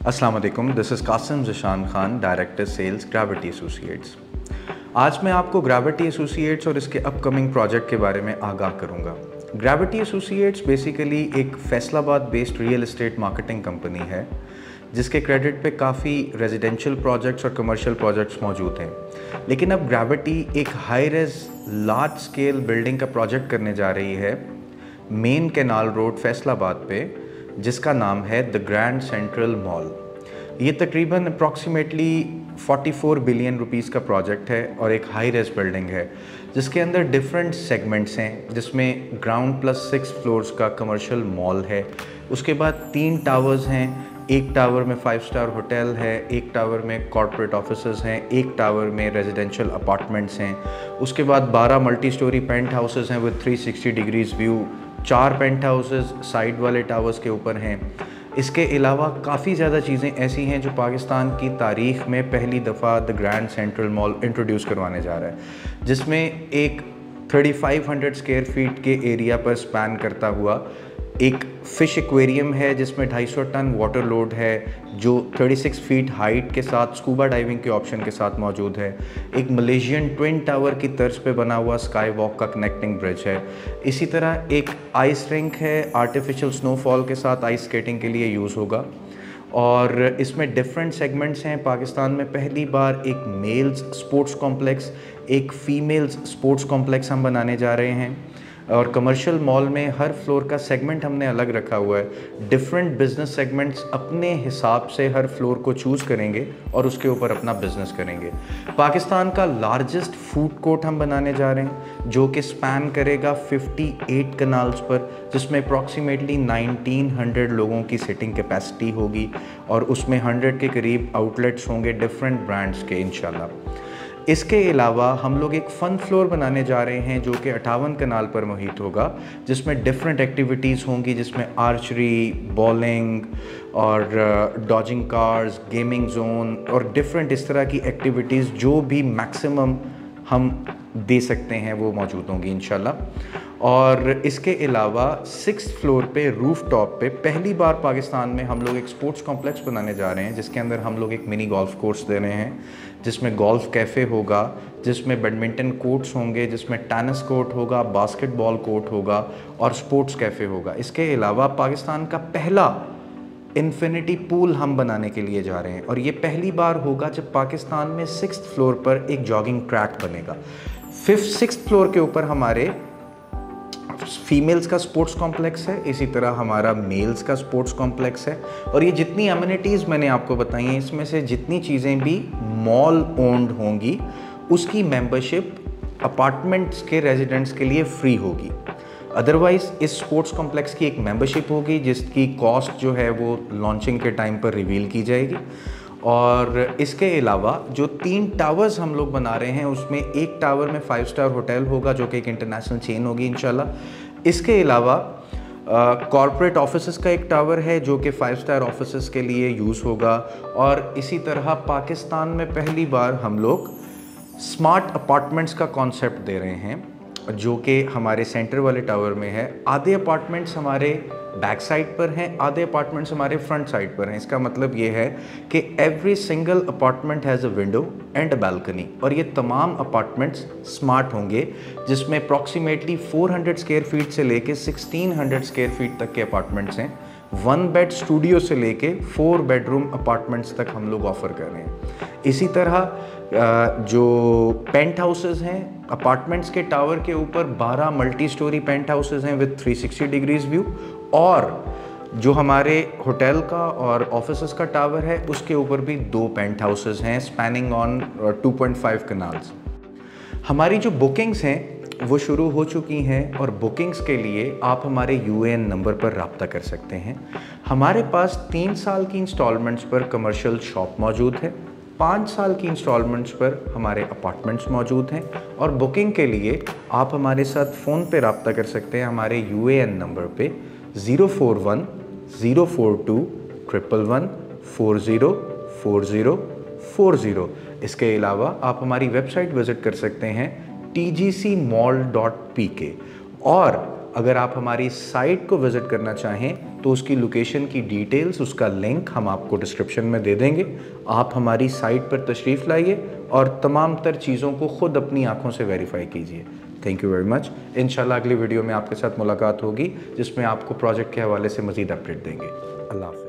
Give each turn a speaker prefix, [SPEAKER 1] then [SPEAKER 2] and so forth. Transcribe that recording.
[SPEAKER 1] अस्सलाम वालेकुम, this is Qasim Zeeshan Khan, director sales gravity associates. आज मैं आपको ग्रेविटी एसोसिएट्स और इसके अपकमिंग प्रोजेक्ट के बारे में आगाह करूंगा। ग्रेविटी एसोसिएट्स बेसिकली एक Faisalabad based real estate marketing company है जिसके क्रेडिट पे काफ़ी रेजिडेंशियल प्रोजेक्ट्स और कमर्शियल प्रोजेक्ट्स मौजूद हैं। लेकिन अब ग्रेविटी एक high rise large scale building का प्रोजेक्ट करने जा रही है मेन कैनाल रोड फैसलाबाद पे, जिसका नाम है द ग्रैंड सेंट्रल मॉल। ये तकरीबन अप्रॉक्सीमेटली 44 बिलियन रुपीस का प्रोजेक्ट है और एक हाई रेज बिल्डिंग है जिसके अंदर डिफरेंट सेगमेंट्स हैं, जिसमें ग्राउंड प्लस 6 फ्लोर्स का कमर्शियल मॉल है। उसके बाद 3 टावर्स हैं, एक टावर में 5 स्टार होटल है, एक टावर में कॉर्पोरेट ऑफिसेज हैं, एक टावर में रेजिडेंशियल अपार्टमेंट्स हैं। उसके बाद 12 मल्टी स्टोरी पेंट हाउसेज हैं with 360 degrees view. 4 penthouses side वाले टावर्स के ऊपर हैं। इसके अलावा काफ़ी ज़्यादा चीज़ें ऐसी हैं जो पाकिस्तान की तारीख़ में पहली दफ़ा the grand central mall introduce करवाने जा रहा है, जिसमें एक 3500 स्क्वायर फीट के एरिया पर स्पैन करता हुआ एक फ़िश एक्वेरियम है जिसमें 250 टन वाटर लोड है, जो 36 फीट हाइट के साथ स्कूबा डाइविंग के ऑप्शन के साथ मौजूद है। एक मलेशियन ट्विन टावर की तर्ज पे बना हुआ स्काई वॉक का कनेक्टिंग ब्रिज है। इसी तरह एक आइस रिंक है, आर्टिफिशियल स्नोफॉल के साथ आइस स्केटिंग के लिए यूज़ होगा। और इसमें डिफरेंट सेगमेंट्स हैं। पाकिस्तान में पहली बार एक मेल्स स्पोर्ट्स कॉम्प्लेक्स, एक फ़ीमेल्स स्पोर्ट्स कॉम्प्लेक्स हम बनाने जा रहे हैं। और कमर्शियल मॉल में हर फ्लोर का सेगमेंट हमने अलग रखा हुआ है। डिफरेंट बिजनेस सेगमेंट्स अपने हिसाब से हर फ्लोर को चूज़ करेंगे और उसके ऊपर अपना बिजनेस करेंगे। पाकिस्तान का लार्जेस्ट फूड कोर्ट हम बनाने जा रहे हैं जो कि स्पैन करेगा 58 कनाल्स पर, जिसमें अप्रॉक्सीमेटली 1900 लोगों की सिटिंग कैपेसिटी होगी और उसमें 100 के करीब आउटलेट्स होंगे डिफरेंट ब्रांड्स के इंशाल्लाह। इसके अलावा हम लोग एक फ़न फ्लोर बनाने जा रहे हैं जो कि 58 कनाल पर मुहित होगा, जिसमें डिफरेंट एक्टिविटीज़ होंगी, जिसमें आर्चरी, बॉलिंग और डॉजिंग कार्स, गेमिंग जोन और डिफरेंट इस तरह की एक्टिविटीज़ जो भी मैक्सिमम हम दे सकते हैं वो मौजूद होंगी इंशाल्लाह। और इसके अलावा 6th फ्लोर पे रूफ टॉप पे पहली बार पाकिस्तान में हम लोग एक स्पोर्ट्स कॉम्प्लेक्स बनाने जा रहे हैं, जिसके अंदर हम लोग एक मिनी गोल्फ कोर्स दे रहे हैं, जिसमें गोल्फ कैफ़े होगा, जिसमें बैडमिंटन कोर्ट्स होंगे, जिसमें टेनिस कोर्ट होगा, बास्केटबॉल कोर्ट होगा और स्पोर्ट्स कैफ़े होगा। इसके अलावा पाकिस्तान का पहला इन्फिनिटी पूल हम बनाने के लिए जा रहे हैं और ये पहली बार होगा जब पाकिस्तान में 6th फ्लोर पर एक जॉगिंग ट्रैक बनेगा। 6th फ्लोर के ऊपर हमारे फीमेल्स का स्पोर्ट्स कॉम्प्लेक्स है, इसी तरह हमारा मेल्स का स्पोर्ट्स कॉम्प्लेक्स है। और ये जितनी एमिनिटीज़ मैंने आपको बताई हैं, इसमें से जितनी चीज़ें भी मॉल ओन्ड होंगी उसकी मेंबरशिप अपार्टमेंट्स के रेजिडेंट्स के लिए फ्री होगी। अदरवाइज़ इस स्पोर्ट्स कॉम्प्लेक्स की एक मेंबरशिप होगी जिसकी कॉस्ट जो है वो लॉन्चिंग के टाइम पर रिवील की जाएगी। और इसके अलावा जो 3 टावर्स हम लोग बना रहे हैं उसमें एक टावर में 5 स्टार होटल होगा जो कि एक इंटरनेशनल चेन होगी इंशाल्लाह। इसके अलावा कॉर्पोरेट ऑफिसेस का एक टावर है जो कि 5 स्टार ऑफिसेस के लिए यूज़ होगा। और इसी तरह पाकिस्तान में पहली बार हम लोग स्मार्ट अपार्टमेंट्स का कॉन्सेप्ट दे रहे हैं जो कि हमारे सेंटर वाले टावर में है। आधे अपार्टमेंट्स हमारे बैक साइड पर हैं, आधे अपार्टमेंट्स हमारे फ्रंट साइड पर हैं। इसका मतलब ये है कि every single apartment has a window and a balcony और ये तमाम अपार्टमेंट्स स्मार्ट होंगे, जिसमें अप्रॉक्सीमेटली 400 स्क्वायर फीट से लेके 1600 स्क्वायर फीट तक के अपार्टमेंट्स हैं। 1 बेड स्टूडियो से लेके 4 बेडरूम अपार्टमेंट्स तक हम लोग ऑफ़र कर रहे हैं। इसी तरह जो पेंट हाउसेस हैं, अपार्टमेंट्स के टावर के ऊपर 12 मल्टी स्टोरी पेंट हाउसेस हैं विद 360 डिग्रीज व्यू। और जो हमारे होटल का और ऑफिसेस का टावर है उसके ऊपर भी 2 पेंट हाउसेस हैं स्पैनिंग ऑन 2.5 कनाल्स। हमारी जो बुकिंग्स हैं वो शुरू हो चुकी हैं और बुकिंग्स के लिए आप हमारे UAN नंबर पर रब्ता कर सकते हैं। हमारे पास 3 साल की इंस्टॉलमेंट्स पर कमर्शियल शॉप मौजूद है, 5 साल की इंस्टॉलमेंट्स पर हमारे अपार्टमेंट्स मौजूद हैं। और बुकिंग के लिए आप हमारे साथ फ़ोन पे रब्ता कर सकते हैं हमारे UAN नंबर पे 041 042 111 40 40 40। इसके अलावा आप हमारी वेबसाइट विज़िट कर सकते हैं tgcmall.pk। और अगर आप हमारी साइट को विज़िट करना चाहें तो उसकी लोकेशन की डिटेल्स, उसका लिंक हम आपको डिस्क्रिप्शन में दे देंगे। आप हमारी साइट पर तशरीफ़ लाइए और तमाम तर चीज़ों को ख़ुद अपनी आँखों से वेरीफाई कीजिए। Thank you very much. इंशाल्लाह अगली वीडियो में आपके साथ मुलाकात होगी जिसमें आपको प्रोजेक्ट के हवाले से मज़ीद अपडेट देंगे। अल्लाह हाफ़िज़।